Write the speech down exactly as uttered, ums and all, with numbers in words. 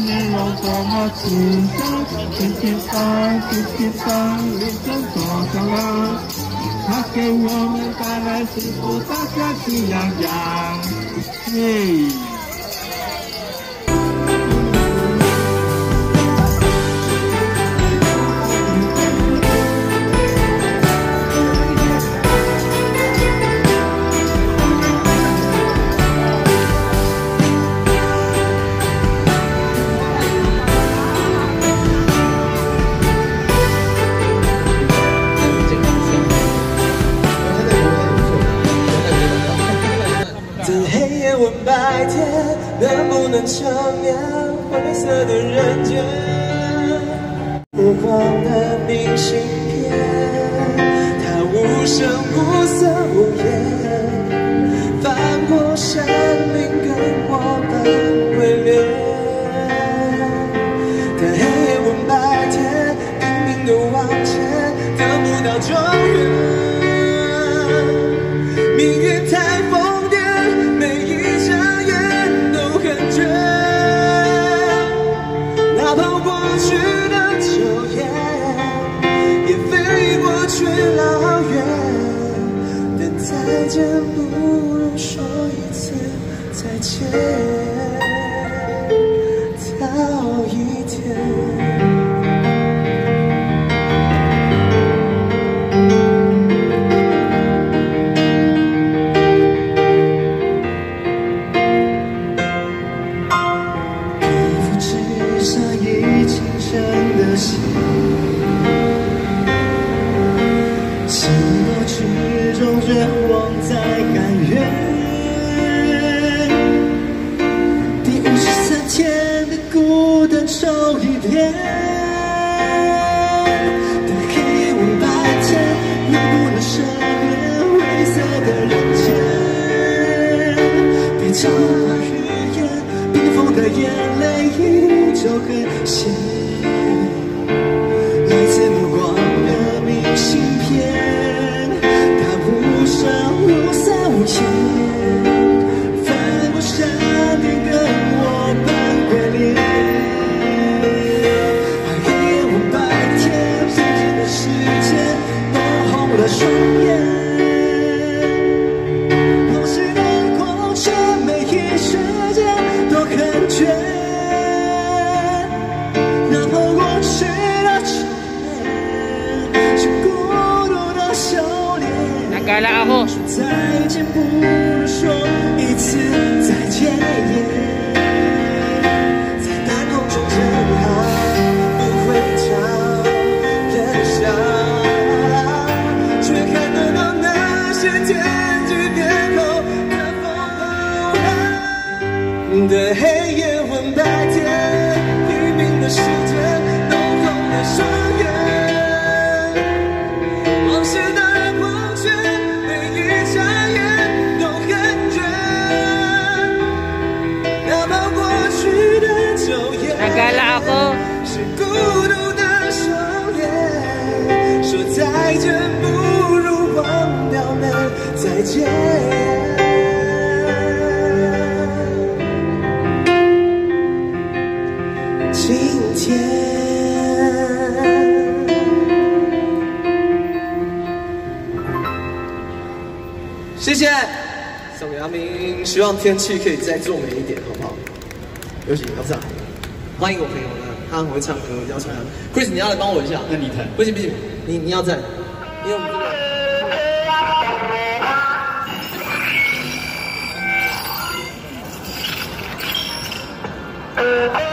面有多么紧张，天天上，天天上，认真做到了。它给我们带来幸福，大家喜洋洋。耶！ 问白天能不能重演灰色的人间，无光的明信片，它无声无色无言，翻过生命跟我们归恋。但黑夜问白天，拼命的往前，得不到终点，命运太疯。 老远，但再见不如说一次再见，早一天。皮肤纸上已轻声的信。 之中绝望在甘愿，第五十三天的孤单抽一遍。等黑夜问白天，能不能赦免灰色的人间？别讲话语言，冰封的眼泪依旧很咸。来自目光的明信片。 无色无牵，翻过山巅跟我般归恋。黑夜问白天，平静的时间弄红了双眼。往事的光圈，每一瞬间都很绝。然后过去的秋天，是孤独的修炼。 Nagkala ako. 再见不如说一次再见，在大空中震撼，不会唱人伤，却看得到那些天际变后的风浪。对黑夜问白天，拼命的时间弄红了双眼，往事的。 Nagala ako. 是孤独的收敛，说再见不如忘掉那再见。今天，谢谢，送给阿明，希望天气可以再做美一点，好不好？有请姚上。 欢迎我朋友呢，他很会唱歌，邀请他。Chris， 你要来帮我一下。那你弹？不行不行，你你要在，因为我们这个。